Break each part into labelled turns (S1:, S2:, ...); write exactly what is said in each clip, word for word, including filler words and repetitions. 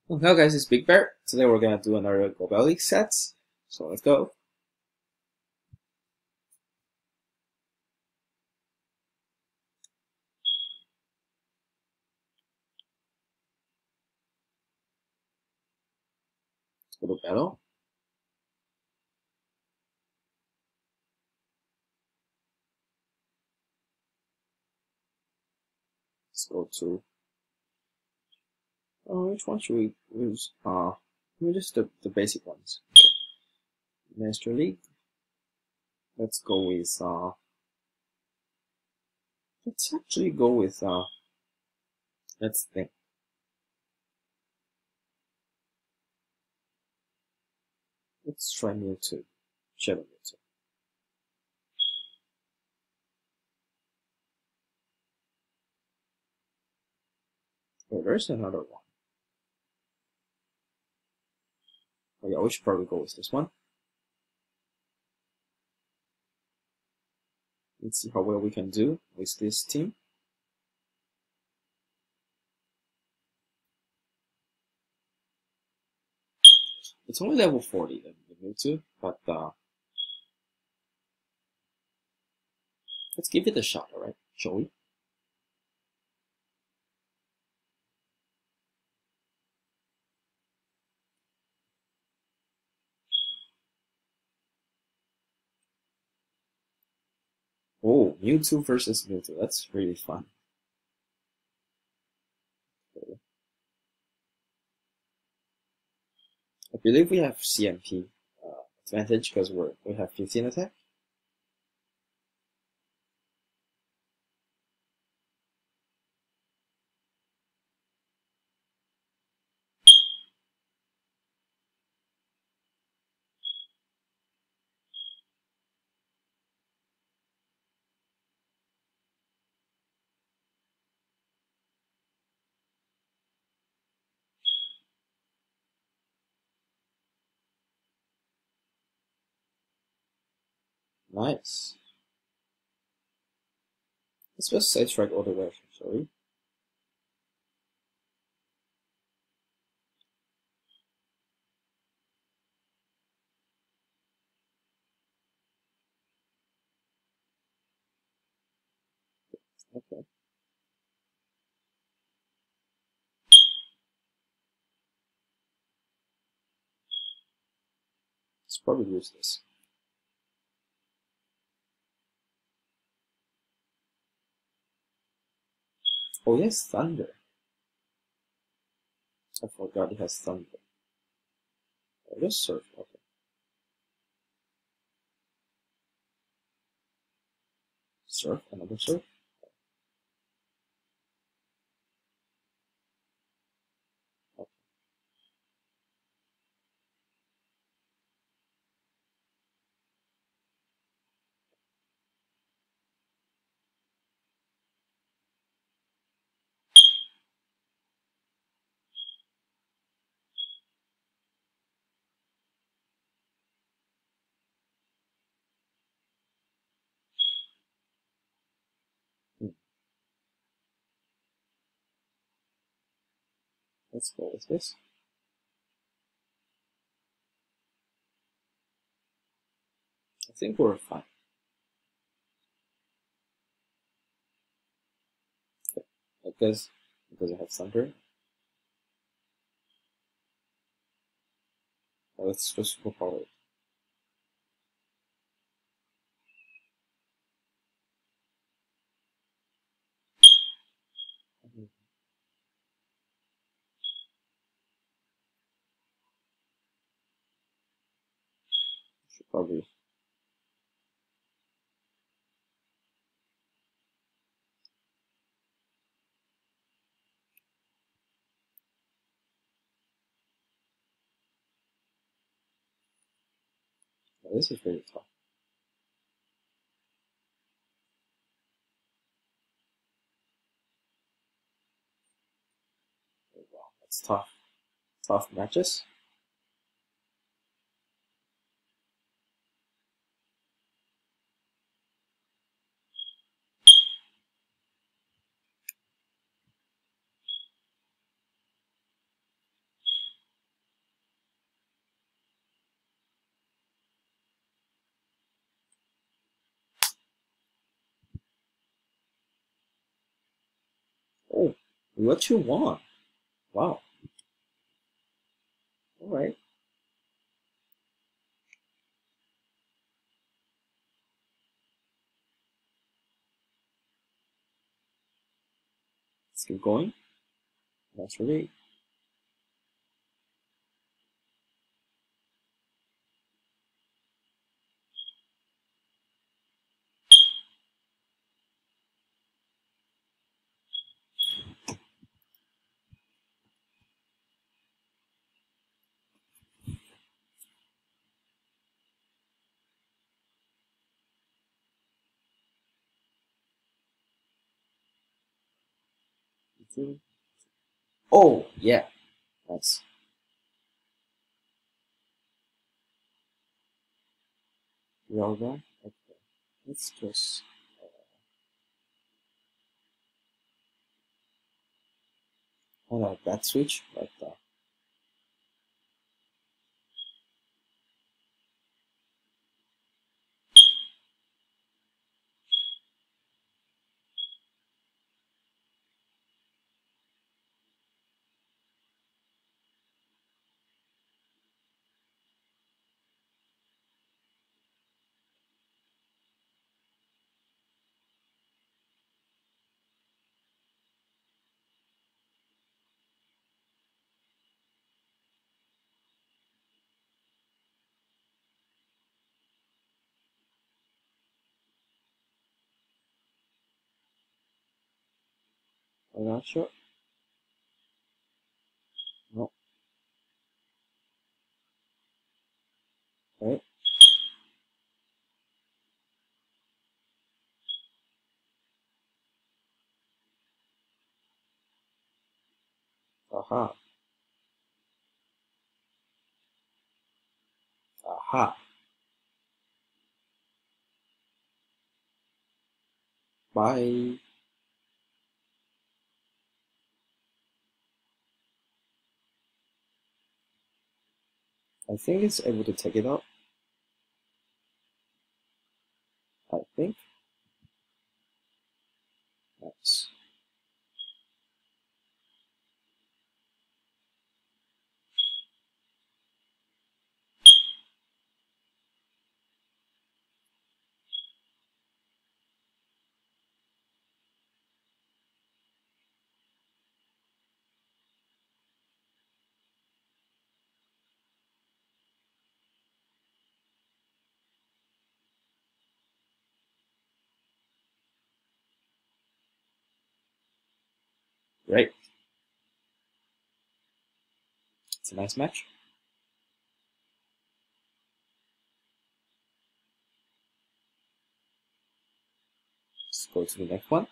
S1: Well, hello guys, it's Big Bear. Today we're gonna do another Global League sets. So let's go. Let's go to battle. Let's go to oh, which one should we use? Uh we just the, the basic ones. Okay. Master League. Let's go with uh let's actually go with uh let's think. Let's try Mewtwo. Shadow Mewtwo. Oh, there's another one. Oh yeah, we should probably go with this one. Let's see how well we can do with this team. It's only level forty, the, the Mewtwo, but uh let's give it a shot, alright? Shall we? Oh, Mewtwo versus Mewtwo. That's really fun. Okay. I believe we have C M P uh, advantage because we're we have fifteen attack. Nice. Let's just side strike all the way, shall we? Okay. Let's probably use this. Oh yes, thunder. I forgot it has thunder. Oh, just surf. Okay. Surf. Another surf. Okay. Hmm. Let's go with this. I think we're fine. Okay. Because because I have thunder. Oh, let's just superpower it. Should probably. Oh, this is really tough. Oh, wow, that's tough. Tough matches. What you want? Wow. All right. Let's keep going. That's really. Oh, yeah. Nice. Yoga. Okay. Let's just. Hold on, that switch, but uh, I'm not sure. No. Right. Aha. Aha. Bye. I think it's able to take it out. I think. Nice. Right. It's a nice match. Let's go to the next one.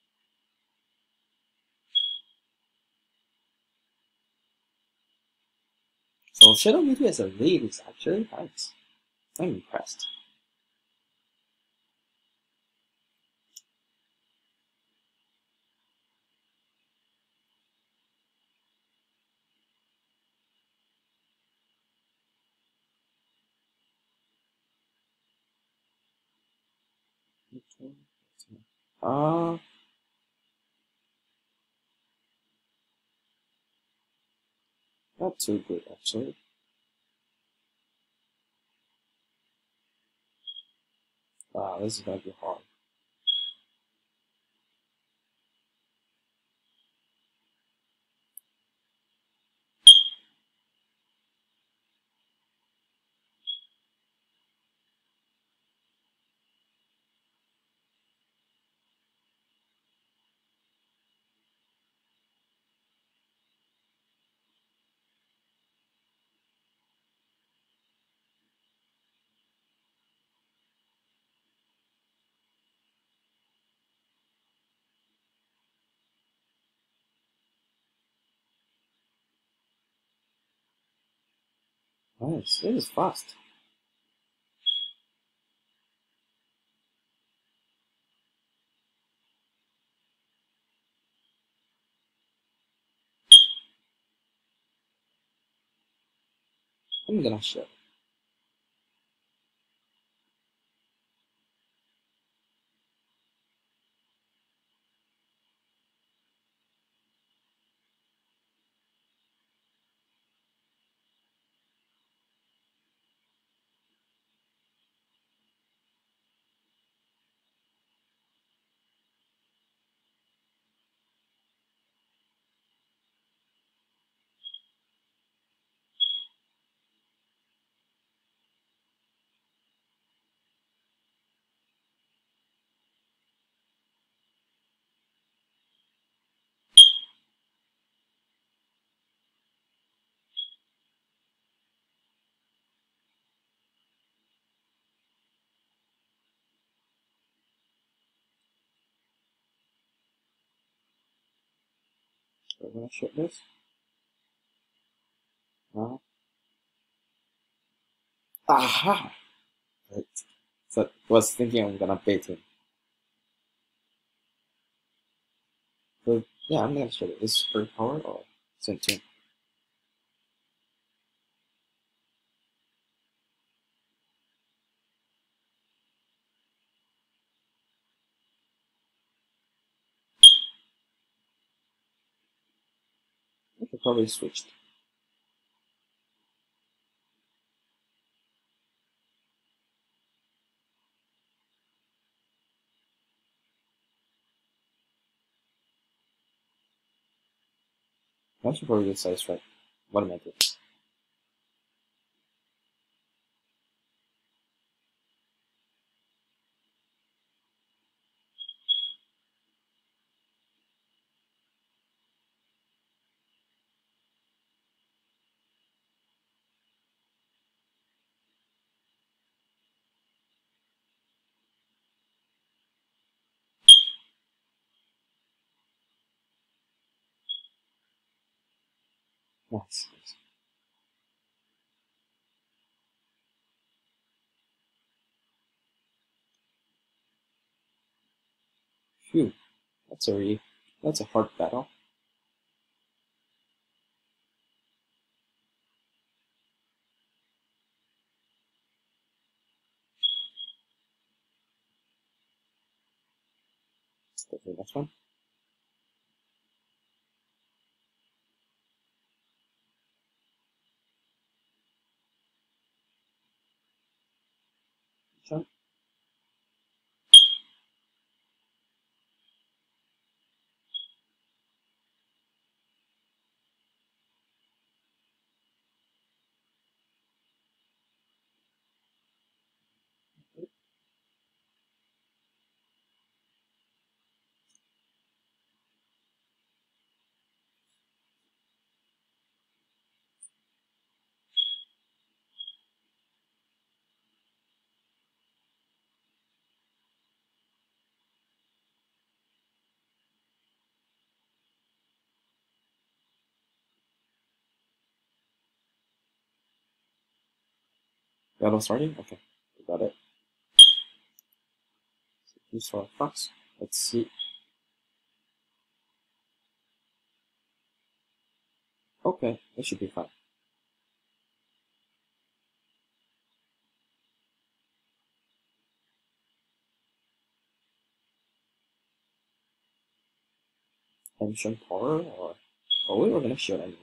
S1: So Shadow Meteor as a lead is actually nice. I'm impressed. Uh, not too good actually. Wow, this is gonna be hard. Nice. This is fast. I'm gonna show. So I'm gonna shoot this. Now. Aha! Right. So I was thinking I'm gonna bait him. But yeah, I'm gonna shoot it. Is super power or sentient? I could probably switch. I should probably get side strike. What am I doing? Nice. Phew. That's a really, that's a hard battle. Let's go to the next one. Jump. Battle starting? Okay. We got it. So you saw fox. Let's see. Okay, that should be fine. Tension power or oh we were gonna shoot anyway.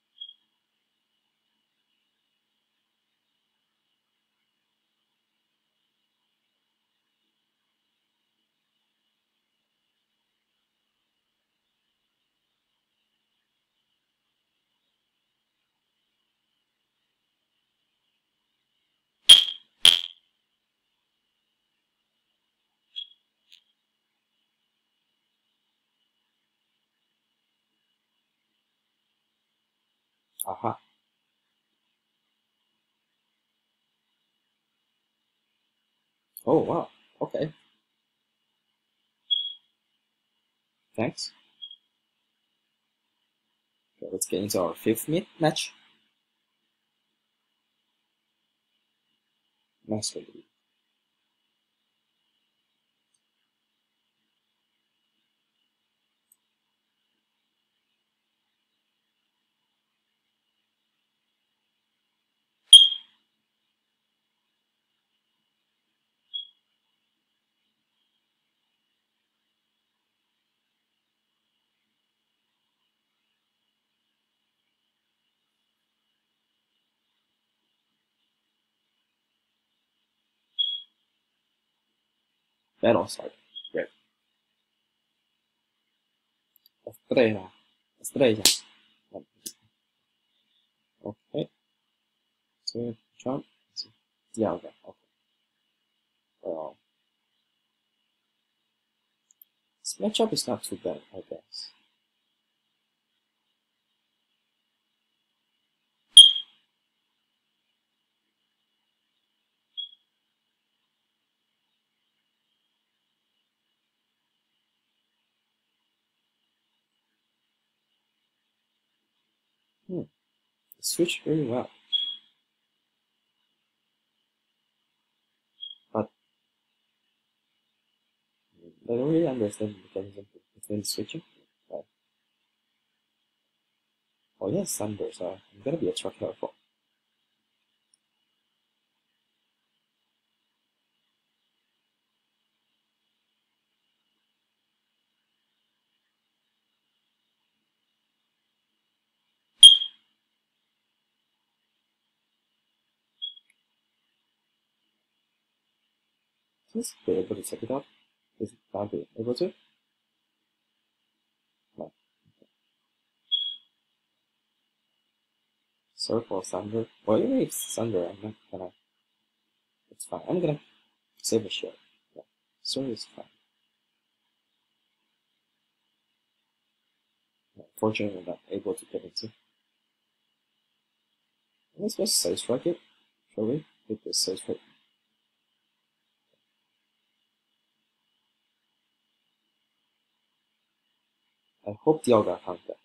S1: Aha. Oh wow. Okay. Thanks. Okay, let's get into our fifth meet match. Master League. Battle start. Great. Estrella. Estrella. Okay. So jump. Yeah, okay. Okay. Well, this matchup is not too bad, I guess. Hmm. It switched very well. But I don't really understand the mechanism between switching. Right. Oh yes, sunburst. Uh, I'm gonna be extra careful. Please be able to check it out. Is it not be able to? No. Surf or thunder? Well, even if it's thunder, I'm not gonna. It's fine. I'm gonna save a share. Yeah. Surf is fine. Yeah, unfortunately, I'm not able to get into. Let's just side strike it, shall we? Hit the side strike. I hope Dialga found that.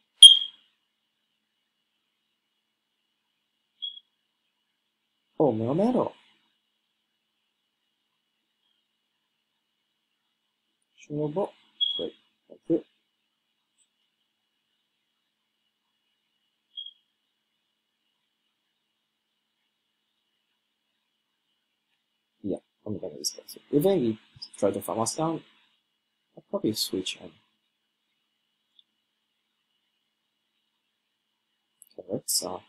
S1: Oh, Melmetal. Shinobo. Great. Thank you. Yeah, I'm gonna discuss it. Even if you try to farm us down, I'll probably switch and okay, let's uh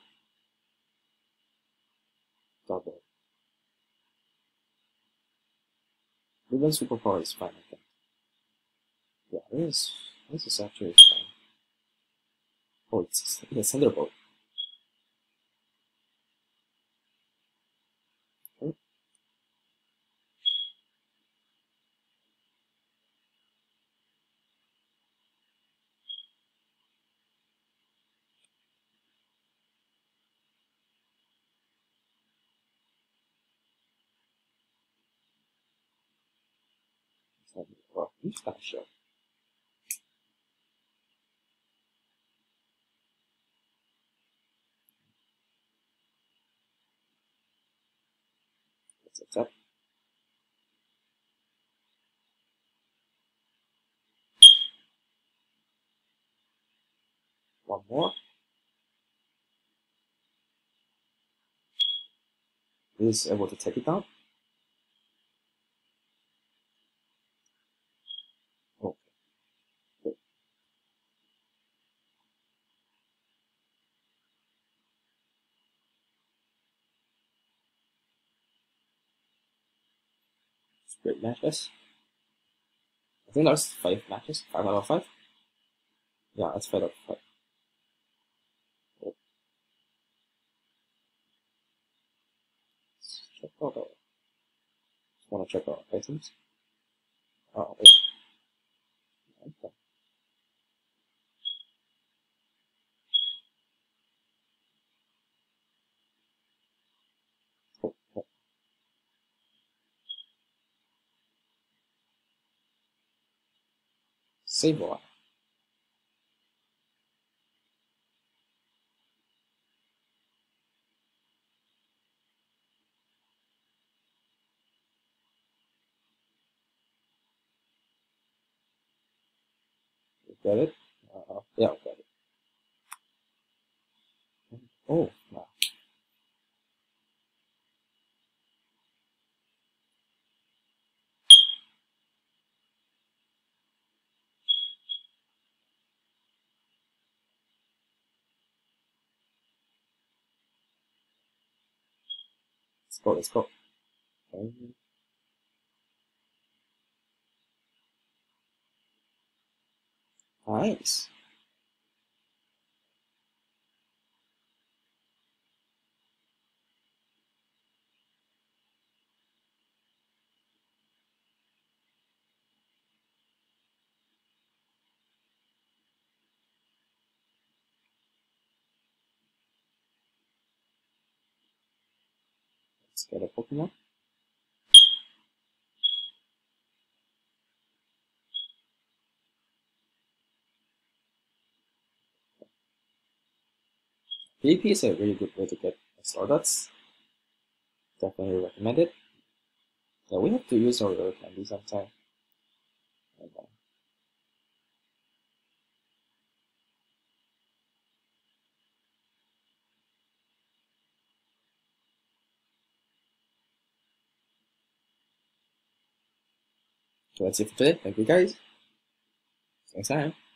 S1: double. Even superpower is fine, I think. Yeah, this is this is actually fine. Oh, it's it's Thunderbolt. Okay. Well, he's kind of sure. Let's attack. One more. Is able to take it down. Oh, good. Great matches. I think that's five matches. Five out of five. Yeah, that's five out of five. Oh, let's check out our, just wanna check our items. Oh, wait. Okay. Oh, oh. Save one. Got it? Uh, yeah, got it. Oh, no. Let's go, let's go. Okay. Nice. Let's get a Pokemon. PvP is a really good way to get Stardots. Definitely recommend it. Yeah, we have to use our rare candy sometime. And, uh, so that's it for today. Thank you guys. See you next time.